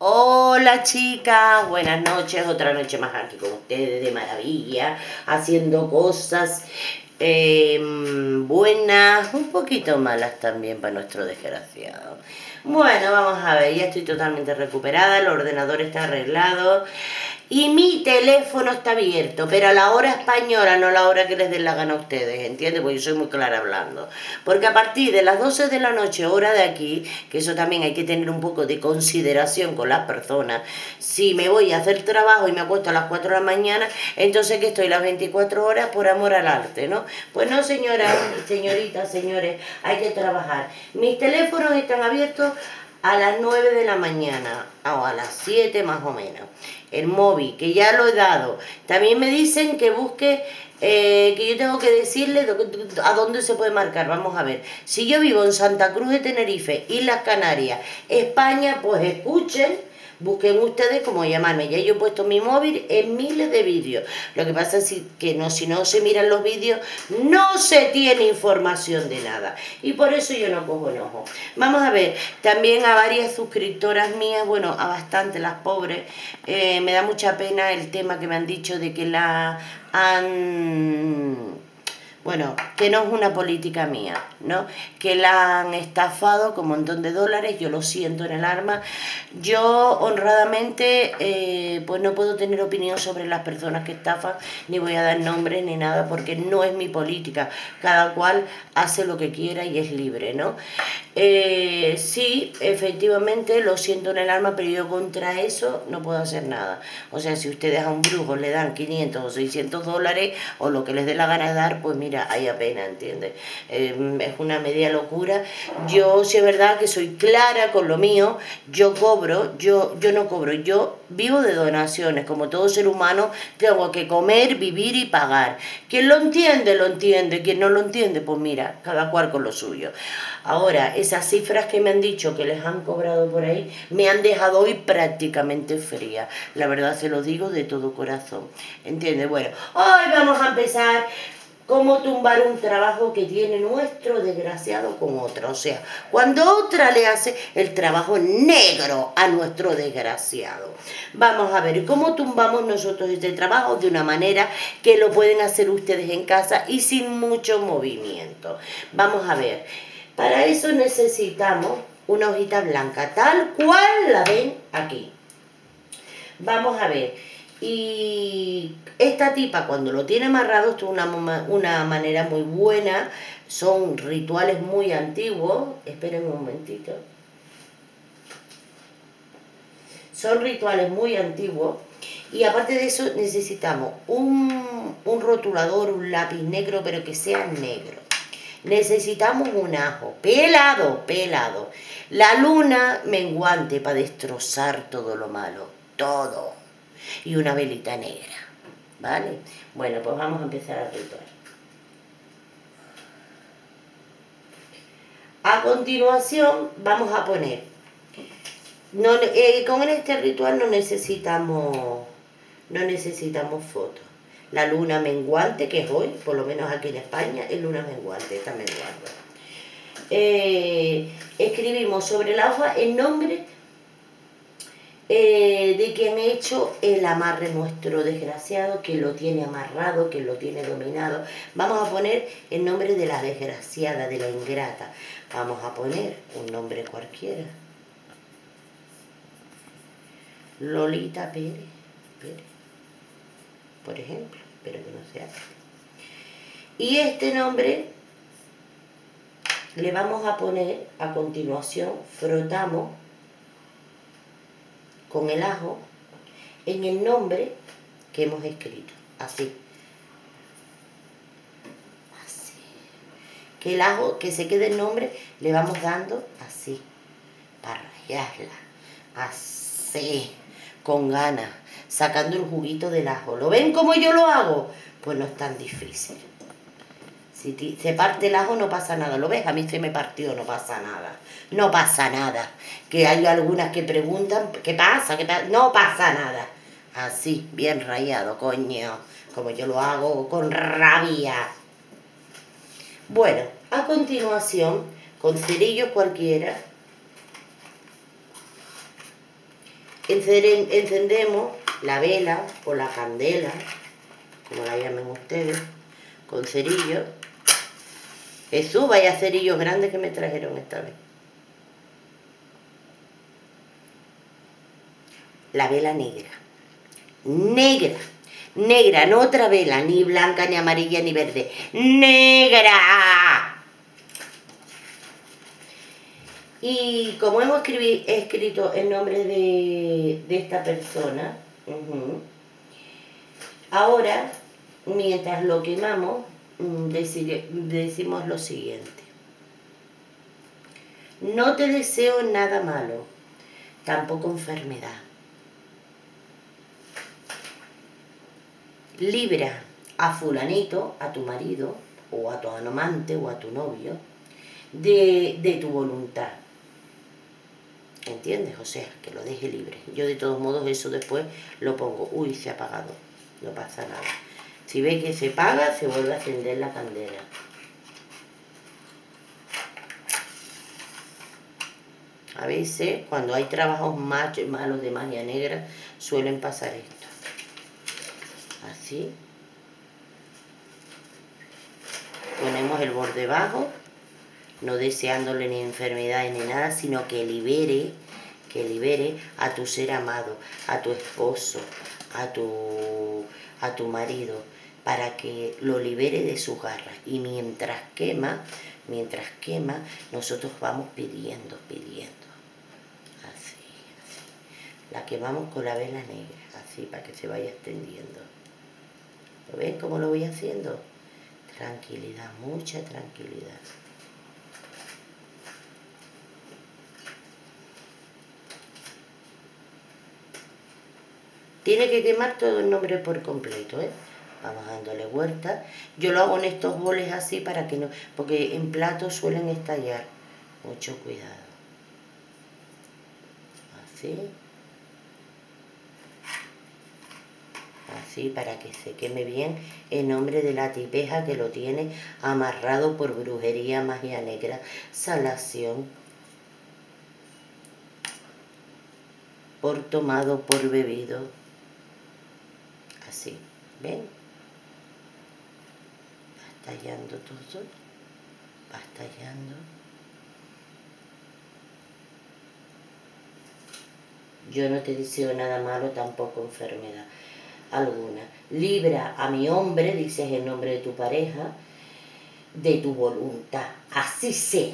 Hola chicas, buenas noches, otra noche más aquí con ustedes de maravilla, haciendo cosas buenas, un poquito malas también para nuestro desgraciado. Bueno, vamos a ver, ya estoy totalmente recuperada, el ordenador está arreglado y mi teléfono está abierto, pero a la hora española, no a la hora que les dé la gana a ustedes, ¿entiendes? Porque yo soy muy clara hablando. Porque a partir de las 12 de la noche, hora de aquí, que eso también hay que tener un poco de consideración con las personas, si me voy a hacer trabajo y me acuesto a las 4 de la mañana, entonces que estoy las 24 horas por amor al arte, ¿no? Pues no, señoras, señoritas, señores, hay que trabajar. Mis teléfonos están abiertos a las 9 de la mañana, o a las 7 más o menos. El móvil, que ya lo he dado. También me dicen que busque, que yo tengo que decirle a dónde se puede marcar. Vamos a ver. Si yo vivo en Santa Cruz de Tenerife, Islas Canarias, España, pues escuchen. Busquen ustedes cómo llamarme. Ya yo he puesto mi móvil en miles de vídeos. Lo que pasa es que si no se miran los vídeos, no se tiene información de nada. Y por eso yo no cojo enojo. Vamos a ver, también a varias suscriptoras mías, bueno, a bastante, las pobres, me da mucha pena el tema que me han dicho de que la han... Bueno, que no es una política mía, ¿no? Que la han estafado con un montón de dólares, yo lo siento en el alma. Yo, honradamente, pues no puedo tener opinión sobre las personas que estafan, ni voy a dar nombres ni nada, porque no es mi política. Cada cual hace lo que quiera y es libre, ¿no? Sí, efectivamente, lo siento en el alma, pero yo contra eso no puedo hacer nada. O sea, si ustedes a un brujo le dan 500 o 600 dólares, o lo que les dé la gana de dar, pues mira, hay apenas, ¿entiendes? Es una media locura. Yo, si es verdad que soy clara con lo mío, yo cobro, yo no cobro, yo vivo de donaciones. Como todo ser humano, tengo que comer, vivir y pagar. Quien lo entiende, lo entiende. Quien no lo entiende, pues mira, cada cual con lo suyo. Ahora, esas cifras que me han dicho que les han cobrado por ahí, me han dejado hoy prácticamente fría. La verdad se lo digo de todo corazón. ¿Entiendes? Bueno, hoy vamos a empezar cómo tumbar un trabajo que tiene nuestro desgraciado con otra. O sea, cuando otra le hace el trabajo negro a nuestro desgraciado. Vamos a ver cómo tumbamos nosotros este trabajo de una manera que lo pueden hacer ustedes en casa y sin mucho movimiento. Vamos a ver. Para eso necesitamos una hojita blanca, tal cual la ven aquí. Vamos a ver. Y esta tipa, cuando lo tiene amarrado, esto es una manera muy buena. Son rituales muy antiguos. Esperen un momentito. Son rituales muy antiguos. Y aparte de eso necesitamos un rotulador, un lápiz negro, pero que sea negro. Necesitamos un ajo, pelado, pelado. La luna menguante para destrozar todo lo malo, todo. Y una velita negra, ¿vale? Bueno, pues vamos a empezar a rituar. A continuación vamos a poner, con este ritual no necesitamos fotos. La luna menguante, que es hoy, por lo menos aquí en España, es luna menguante, está menguando. Escribimos sobre la hoja el nombre de quien ha hecho el amarre nuestro desgraciado, que lo tiene amarrado, que lo tiene dominado. Vamos a poner el nombre de la desgraciada, de la ingrata. Vamos a poner un nombre cualquiera. Lolita Pérez, por ejemplo, espero que no sea. Y este nombre le vamos a poner a continuación, frotamos con el ajo en el nombre que hemos escrito, así. Así. Que el ajo, que se quede el nombre, le vamos dando así, para rayarla, así, con ganas, sacando el juguito del ajo. ¿Lo ven como yo lo hago? Pues no es tan difícil. Si se parte el ajo no pasa nada, ¿lo ves? A mí se me partió, no pasa nada. No pasa nada. Que hay algunas que preguntan, ¿qué pasa? ¿Qué pasa? No pasa nada. Así, bien rayado, coño. Como yo lo hago con rabia. Bueno, a continuación, con cerillos cualquiera, encendemos la vela o la candela, como la llamen ustedes, con cerillos. Jesús, vaya cerillos grandes que me trajeron esta vez. La vela negra. Negra. Negra, no otra vela, ni blanca, ni amarilla, ni verde. ¡Negra! Y como hemos escrito el nombre de esta persona, ahora, mientras lo quemamos, decimos lo siguiente. No te deseo nada malo, tampoco enfermedad. Libra a fulanito, a tu marido, o a tu amante, o a tu novio, de tu voluntad. ¿Entiendes? O sea, que lo deje libre. Yo de todos modos eso después lo pongo. Uy, se ha apagado. No pasa nada. Si ve que se apaga, se vuelve a encender la candela. A veces, cuando hay trabajos malos de magia negra, suelen pasar esto. Así. Ponemos el borde bajo, no deseándole ni enfermedades ni nada, sino que libere a tu ser amado, a tu esposo, a tu marido, para que lo libere de sus garras. Y mientras quema, nosotros vamos pidiendo. Así. La quemamos con la vela negra, así, para que se vaya extendiendo. ¿Lo ven cómo lo voy haciendo? Tranquilidad, mucha tranquilidad. Tiene que quemar todo el nombre por completo, ¿eh? Vamos dándole vuelta. Yo lo hago en estos boles así para que no... Porque en platos suelen estallar. Mucho cuidado. Así. Así, para que se queme bien en nombre de la tipeja que lo tiene amarrado por brujería, magia negra, salación, por tomado, por bebido. Así, ¿ven? Va estallando todo, va estallando. Yo no te deseo nada malo, tampoco enfermedad alguna. Libra a mi hombre, dices el nombre de tu pareja, de tu voluntad, así sea.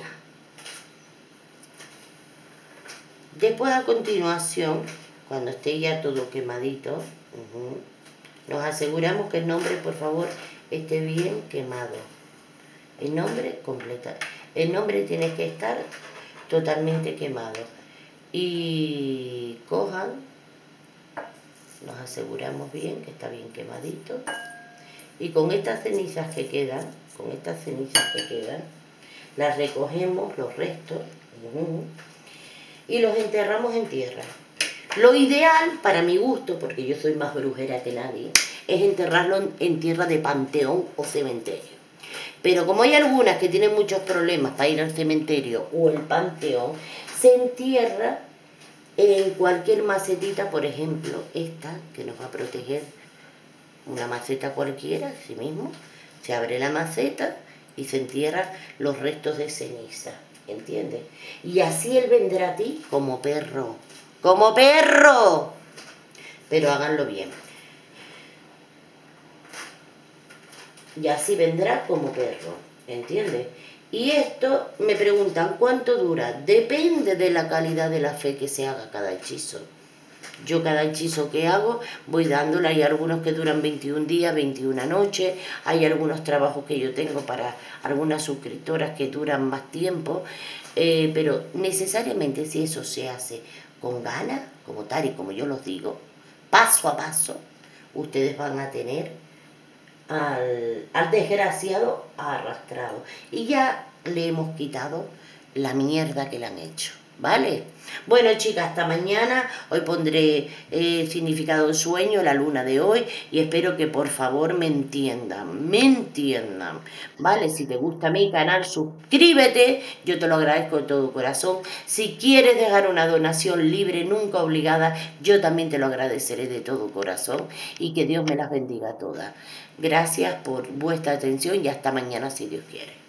Después, a continuación, cuando esté ya todo quemadito, nos aseguramos que el nombre, por favor, esté bien quemado. El nombre completo. El nombre tiene que estar totalmente quemado. Y cojan, nos aseguramos bien que está bien quemadito. Y con estas cenizas que quedan, las recogemos, los restos, y los enterramos en tierra. Lo ideal, para mi gusto, porque yo soy más brujera que nadie, es enterrarlo en tierra de panteón o cementerio. Pero como hay algunas que tienen muchos problemas para ir al cementerio o el panteón, se entierra en cualquier macetita, por ejemplo, esta que nos va a proteger, una maceta cualquiera, así mismo, se abre la maceta y se entierran los restos de ceniza, ¿entiendes? Y así él vendrá a ti como perro, pero háganlo bien. Y así vendrá como perro, ¿entiendes? Y esto, me preguntan, ¿cuánto dura? Depende de la calidad de la fe que se haga cada hechizo. Yo cada hechizo que hago voy dándole, hay algunos que duran 21 días, 21 noches, hay algunos trabajos que yo tengo para algunas suscriptoras que duran más tiempo, pero necesariamente si eso se hace con ganas, como tal y como yo los digo, paso a paso, ustedes van a tener al desgraciado arrastrado. Y ya le hemos quitado la mierda que le han hecho. ¿vale? Bueno, chicas, hasta mañana. Hoy pondré significado sueño, la luna de hoy, y espero que por favor me entiendan, ¿vale? Si te gusta mi canal, suscríbete, yo te lo agradezco de todo corazón. Si quieres dejar una donación libre, nunca obligada, yo también te lo agradeceré de todo corazón, y que Dios me las bendiga a todas. Gracias por vuestra atención y hasta mañana si Dios quiere.